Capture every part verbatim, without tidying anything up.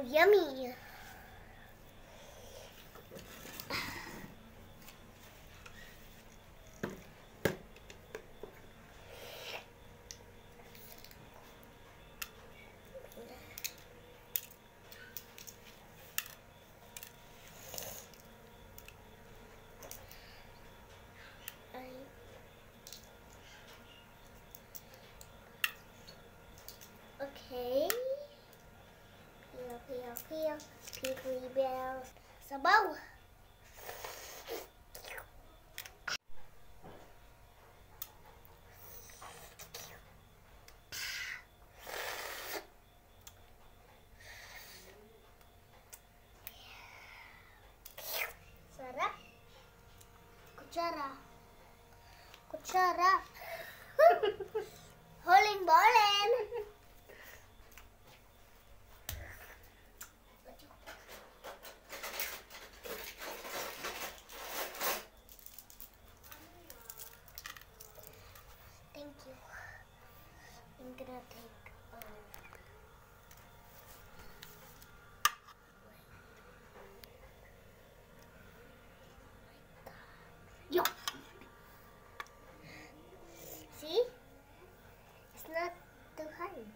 yummy. Okay. Peel, peel, peel. Pickly bells. Sabaw. Sarap. Kutsara. Kutsara. Holing bowling. Thank you. I'm gonna take um Yo. See? It's not too hard.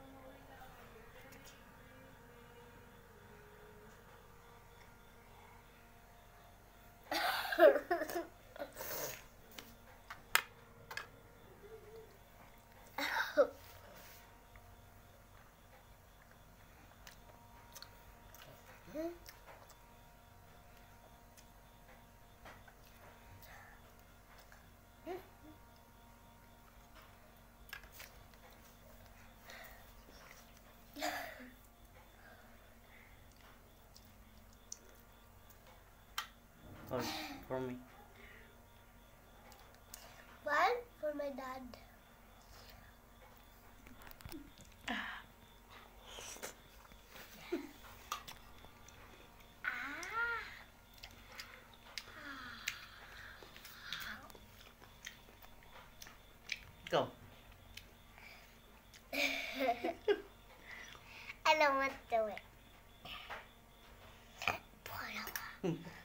Or for me. One for my dad. Go. I don't want to do it. Pour it over.